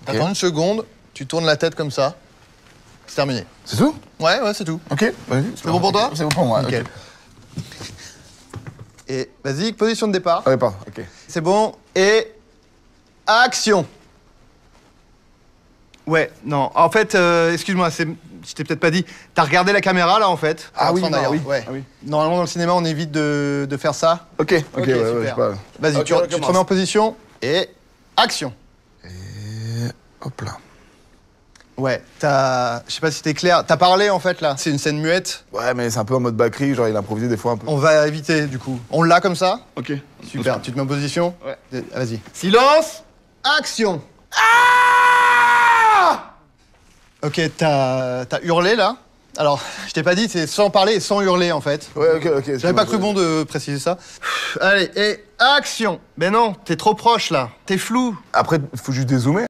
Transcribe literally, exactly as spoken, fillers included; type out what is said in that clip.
T'attends okay. une seconde, tu tournes la tête comme ça. C'est terminé. C'est tout? Ouais, ouais, c'est tout. Ok, vas-y. C'est bon pour toi? C'est bon pour moi, ok. okay. Et vas-y, position de départ. Ah, départ, ok. C'est bon, et... action. Ouais, non, en fait, euh, excuse-moi, je t'ai peut-être pas dit, t'as regardé la caméra, là, en fait? Ah oui, non, oui. Ouais. Ah oui. Normalement, dans le cinéma, on évite de, de faire ça. Ok, ok, okay, ouais, ouais, je sais pas. Vas-y, okay, tu, tu te remets en position, et... action. Et... hop là. Ouais, t'as... je sais pas si t'es clair, t'as parlé, en fait, là. C'est une scène muette. Ouais, mais c'est un peu en mode Bakri, genre il improvise des fois un peu. On va éviter, du coup. On l'a comme ça? Ok. Super, tu te mets en position? Ouais. Vas-y. Silence! Action! Ah! Ok, t'as hurlé, là. Alors, je t'ai pas dit, c'est sans parler et sans hurler, en fait. Ouais, ok, ok. J'avais pas cru bon de préciser ça. Allez, et action! Mais non, t'es trop proche, là. T'es flou. Après, faut juste dézoomer.